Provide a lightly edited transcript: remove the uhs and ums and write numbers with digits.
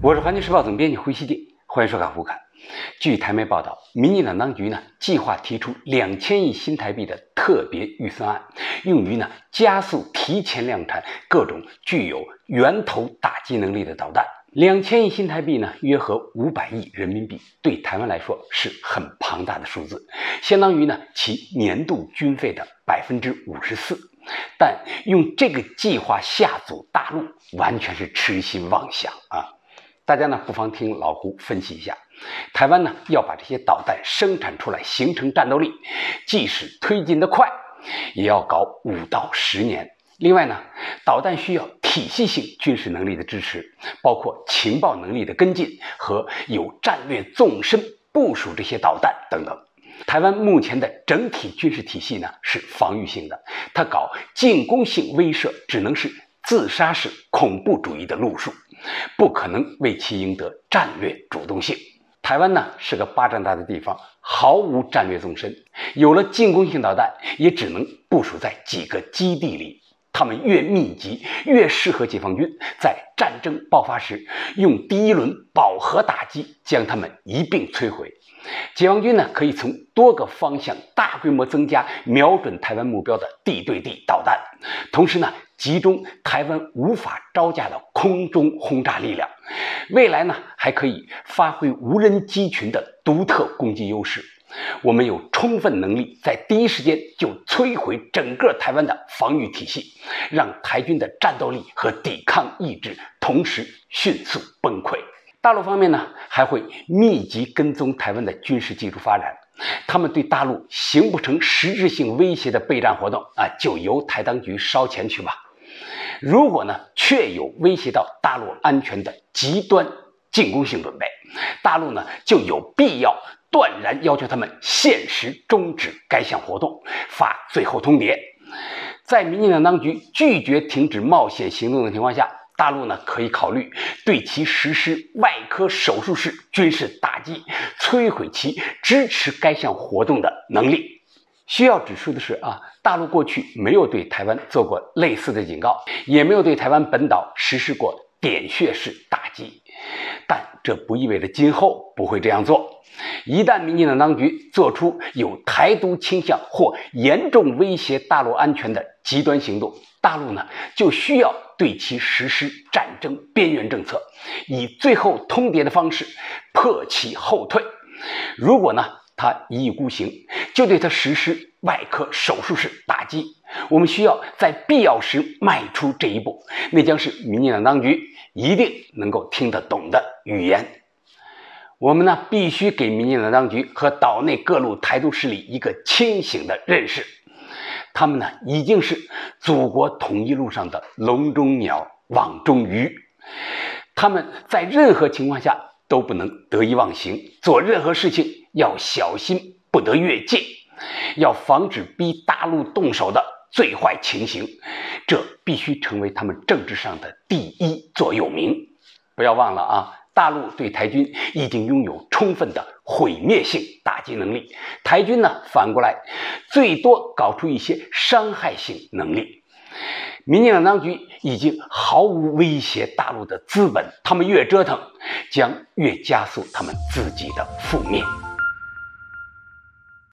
我是环球时报总编辑胡锡进，欢迎收看胡侃。据台媒报道，民进党当局计划提出2000亿新台币的特别预算案，用于加速提前量产各种具有源头打击能力的导弹。2000亿新台币约合500亿人民币，对台湾来说是很庞大的数字，相当于其年度军费的54%。但用这个计划吓阻大陆，完全是痴心妄想啊！大家不妨听老胡分析一下，台湾要把这些导弹生产出来，形成战斗力，即使推进得快，也要搞5到10年。另外导弹需要体系性军事能力的支持，包括情报能力的跟进和有战略纵深部署这些导弹等等。台湾目前的整体军事体系是防御性的，它搞进攻性威慑只能是自杀式恐怖主义的路数，不可能为其赢得战略主动性。台湾是个巴掌大的地方，毫无战略纵深，有了进攻性导弹也只能部署在几个基地里，他们越密集越适合解放军在战争爆发时用第一轮饱和打击将他们一并摧毁。解放军可以从多个方向大规模增加瞄准台湾目标的地对地导弹，同时集中台湾无法招架的空中轰炸力量。未来还可以发挥无人机群的独特攻击优势。我们有充分能力在第一时间就摧毁整个台湾的防御体系，让台军的战斗力和抵抗意志同时迅速崩溃。大陆方面还会密集跟踪台湾的军事技术发展，他们对大陆形不成实质性威胁的备战活动就由台当局烧钱去吧。如果确有威胁到大陆安全的极端进攻性准备，大陆就有必要断然要求他们限时终止该项活动，发最后通牒。在民进党当局拒绝停止冒险行动的情况下，大陆可以考虑对其实施外科手术式军事打击，摧毁其支持该项活动的能力。需要指出的是大陆过去没有对台湾做过类似的警告，也没有对台湾本岛实施过点穴式打击，但这不意味着今后不会这样做。一旦民进党当局做出有台独倾向或严重威胁大陆安全的极端行动，大陆就需要对其实施战争边缘政策，以最后通牒的方式迫其后退。如果他一意孤行，就对他实施外科手术式打击。我们需要在必要时迈出这一步，那将是民进党当局一定能够听得懂的语言。我们必须给民进党当局和岛内各路台独势力一个清醒的认识，他们已经是祖国统一路上的笼中鸟、网中鱼，他们在任何情况下都不能得意忘形，做任何事情要小心，不得越界，要防止逼大陆动手的最坏情形，这必须成为他们政治上的第一座右铭。不要忘了大陆对台军已经拥有充分的毁灭性打击能力，台军反过来最多搞出一些伤害性能力。民进党当局已经毫无威胁大陆的资本，他们越折腾，将越加速他们自己的覆灭。